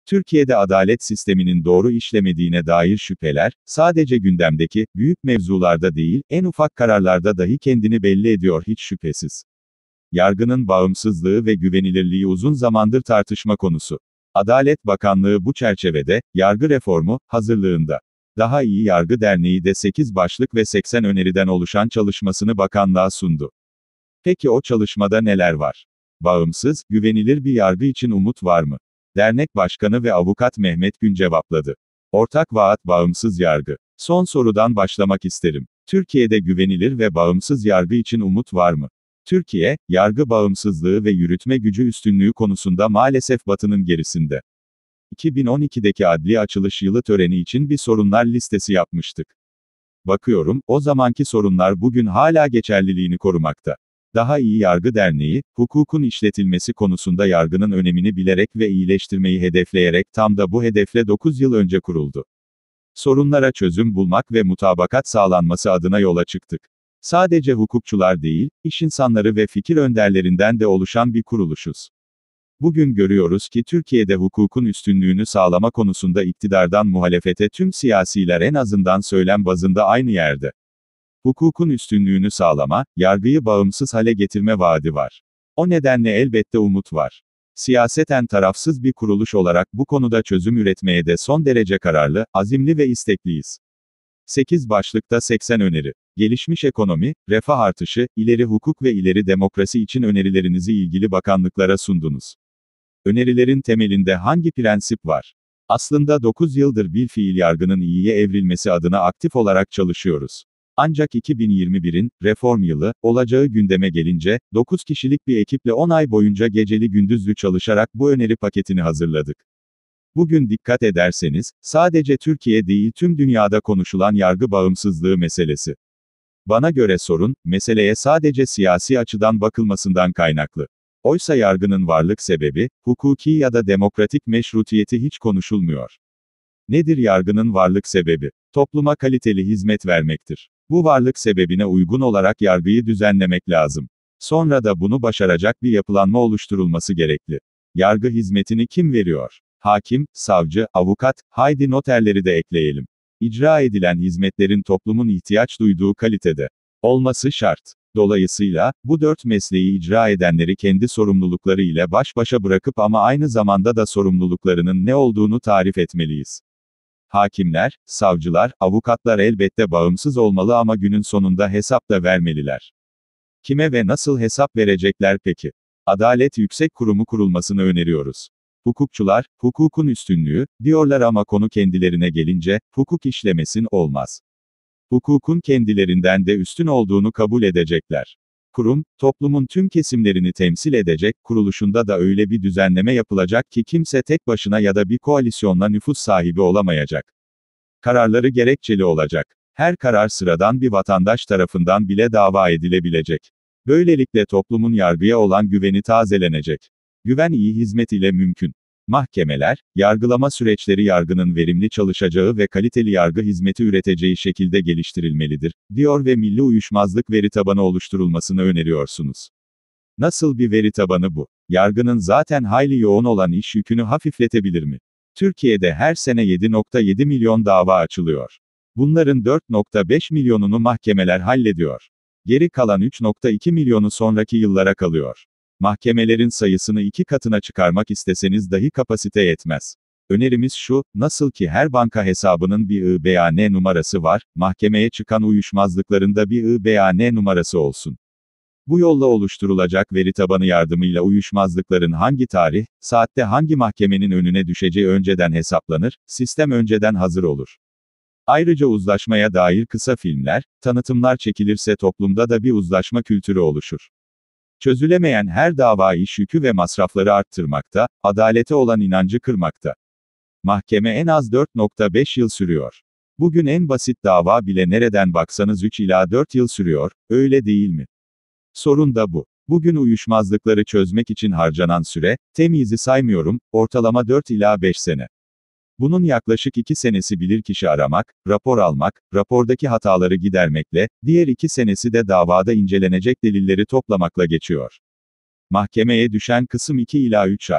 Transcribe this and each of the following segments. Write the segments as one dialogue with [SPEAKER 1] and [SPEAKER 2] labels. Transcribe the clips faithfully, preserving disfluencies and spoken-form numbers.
[SPEAKER 1] Türkiye'de adalet sisteminin doğru işlemediğine dair şüpheler, sadece gündemdeki, büyük mevzularda değil, en ufak kararlarda dahi kendini belli ediyor hiç şüphesiz. Yargının bağımsızlığı ve güvenilirliği uzun zamandır tartışma konusu. Adalet Bakanlığı bu çerçevede, yargı reformu, hazırlığında. Daha İyi Yargı Derneği de sekiz başlık ve seksen öneriden oluşan çalışmasını bakanlığa sundu. Peki o çalışmada neler var? Bağımsız, güvenilir bir yargı için umut var mı? Dernek Başkanı ve Avukat Mehmet Gün cevapladı. Ortak vaat bağımsız yargı. Son sorudan başlamak isterim. Türkiye'de güvenilir ve bağımsız yargı için umut var mı? Türkiye, yargı bağımsızlığı ve yürütme gücü üstünlüğü konusunda maalesef Batı'nın gerisinde. iki bin on ikideki adli açılış yılı töreni için bir sorunlar listesi yapmıştık. Bakıyorum, o zamanki sorunlar bugün hala geçerliliğini korumakta. Daha İyi Yargı Derneği, hukukun işletilmesi konusunda yargının önemini bilerek ve iyileştirmeyi hedefleyerek tam da bu hedefle dokuz yıl önce kuruldu. Sorunlara çözüm bulmak ve mutabakat sağlanması adına yola çıktık. Sadece hukukçular değil, iş insanları ve fikir önderlerinden de oluşan bir kuruluşuz. Bugün görüyoruz ki Türkiye'de hukukun üstünlüğünü sağlama konusunda iktidardan muhalefete tüm siyasiler en azından söylem bazında aynı yerde. Hukukun üstünlüğünü sağlama, yargıyı bağımsız hale getirme vaadi var. O nedenle elbette umut var. Siyaseten tarafsız bir kuruluş olarak bu konuda çözüm üretmeye de son derece kararlı, azimli ve istekliyiz. sekiz başlıkta seksen öneri. Gelişmiş ekonomi, refah artışı, ileri hukuk ve ileri demokrasi için önerilerinizi ilgili bakanlıklara sundunuz. Önerilerin temelinde hangi prensip var? Aslında dokuz yıldır bilfiil yargının iyiye evrilmesi adına aktif olarak çalışıyoruz. Ancak iki bin yirmi birin, reform yılı, olacağı gündeme gelince, dokuz kişilik bir ekiple on ay boyunca geceli gündüzlü çalışarak bu öneri paketini hazırladık. Bugün dikkat ederseniz, sadece Türkiye değil tüm dünyada konuşulan yargı bağımsızlığı meselesi. Bana göre sorun, meseleye sadece siyasi açıdan bakılmasından kaynaklı. Oysa yargının varlık sebebi, hukuki ya da demokratik meşrutiyeti hiç konuşulmuyor. Nedir yargının varlık sebebi? Topluma kaliteli hizmet vermektir. Bu varlık sebebine uygun olarak yargıyı düzenlemek lazım. Sonra da bunu başaracak bir yapılanma oluşturulması gerekli. Yargı hizmetini kim veriyor? Hakim, savcı, avukat, haydi noterleri de ekleyelim. İcra edilen hizmetlerin toplumun ihtiyaç duyduğu kalitede olması şart. Dolayısıyla, bu dört mesleği icra edenleri kendi sorumlulukları ile baş başa bırakıp ama aynı zamanda da sorumluluklarının ne olduğunu tarif etmeliyiz. Hakimler, savcılar, avukatlar elbette bağımsız olmalı ama günün sonunda hesap da vermeliler. Kime ve nasıl hesap verecekler peki? Adalet Yüksek Kurumu kurulmasını öneriyoruz. Hukukçular, hukukun üstünlüğü, diyorlar ama konu kendilerine gelince, hukuk işlemesin olmaz. Hukukun kendilerinden de üstün olduğunu kabul edecekler. Kurum, toplumun tüm kesimlerini temsil edecek, kuruluşunda da öyle bir düzenleme yapılacak ki kimse tek başına ya da bir koalisyonla nüfus sahibi olamayacak. Kararları gerekçeli olacak. Her karar sıradan bir vatandaş tarafından bile dava edilebilecek. Böylelikle toplumun yargıya olan güveni tazelenecek. Güven iyi hizmet ile mümkün. Mahkemeler, yargılama süreçleri yargının verimli çalışacağı ve kaliteli yargı hizmeti üreteceği şekilde geliştirilmelidir, diyor ve milli uyuşmazlık veri tabanı oluşturulmasını öneriyorsunuz. Nasıl bir veri tabanı bu? Yargının zaten hayli yoğun olan iş yükünü hafifletebilir mi? Türkiye'de her sene yedi nokta yedi milyon dava açılıyor. Bunların dört nokta beş milyonunu mahkemeler hallediyor. Geri kalan üç nokta iki milyonu sonraki yıllara kalıyor. Mahkemelerin sayısını iki katına çıkarmak isteseniz dahi kapasite yetmez. Önerimiz şu, nasıl ki her banka hesabının bir I B A N numarası var, mahkemeye çıkan uyuşmazlıkların da bir I B A N numarası olsun. Bu yolla oluşturulacak veri tabanı yardımıyla uyuşmazlıkların hangi tarih, saatte hangi mahkemenin önüne düşeceği önceden hesaplanır, sistem önceden hazır olur. Ayrıca uzlaşmaya dair kısa filmler, tanıtımlar çekilirse toplumda da bir uzlaşma kültürü oluşur. Çözülemeyen her dava iş yükü ve masrafları arttırmakta, adalete olan inancı kırmakta. Mahkeme en az dört nokta beş yıl sürüyor. Bugün en basit dava bile nereden baksanız üç ila dört yıl sürüyor, öyle değil mi? Sorun da bu. Bugün uyuşmazlıkları çözmek için harcanan süre, temyizi saymıyorum, ortalama dört ila beş sene. Bunun yaklaşık iki senesi bilirkişi aramak, rapor almak, rapordaki hataları gidermekle, diğer iki senesi de davada incelenecek delilleri toplamakla geçiyor. Mahkemeye düşen kısım iki ila üç ay.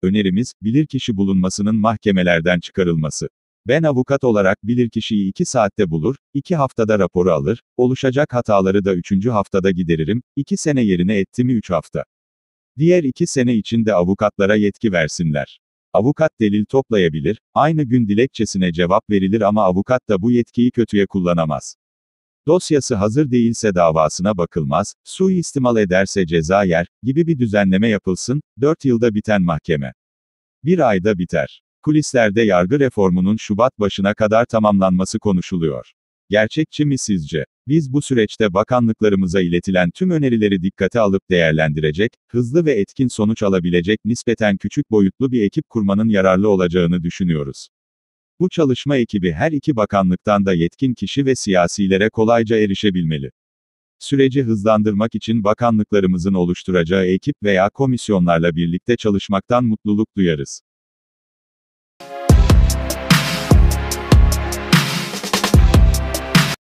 [SPEAKER 1] Önerimiz, bilirkişi bulunmasının mahkemelerden çıkarılması. Ben avukat olarak bilirkişiyi iki saatte bulur, iki haftada raporu alır, oluşacak hataları da üçüncü haftada gideririm, iki sene yerine etti mi üç hafta. Diğer iki sene içinde avukatlara yetki versinler. Avukat delil toplayabilir, aynı gün dilekçesine cevap verilir ama avukat da bu yetkiyi kötüye kullanamaz. Dosyası hazır değilse davasına bakılmaz, suistimal ederse ceza yer, gibi bir düzenleme yapılsın, dört yılda biten mahkeme bir ayda biter. Kulislerde yargı reformunun Şubat başına kadar tamamlanması konuşuluyor. Gerçekçi mi sizce? Biz bu süreçte bakanlıklarımıza iletilen tüm önerileri dikkate alıp değerlendirecek, hızlı ve etkin sonuç alabilecek nispeten küçük boyutlu bir ekip kurmanın yararlı olacağını düşünüyoruz. Bu çalışma ekibi her iki bakanlıktan da yetkin kişi ve siyasilere kolayca erişebilmeli. Süreci hızlandırmak için bakanlıklarımızın oluşturacağı ekip veya komisyonlarla birlikte çalışmaktan mutluluk duyarız.